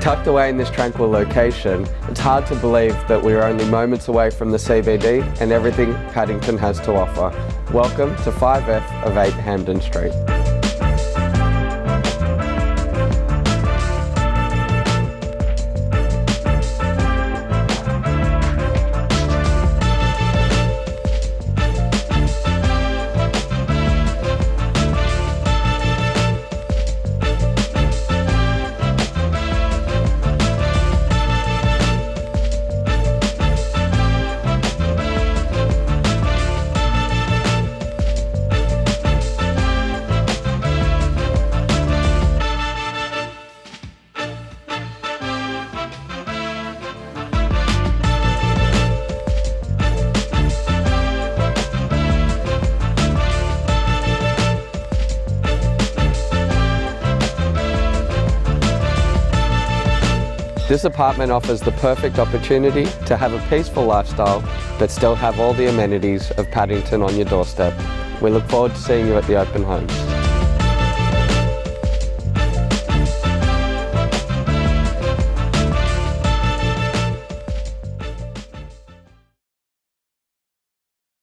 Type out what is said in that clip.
Tucked away in this tranquil location, it's hard to believe that we are only moments away from the CBD and everything Paddington has to offer. Welcome to 5F of 8 Hampden Street. This apartment offers the perfect opportunity to have a peaceful lifestyle but still have all the amenities of Paddington on your doorstep. We look forward to seeing you at the open homes.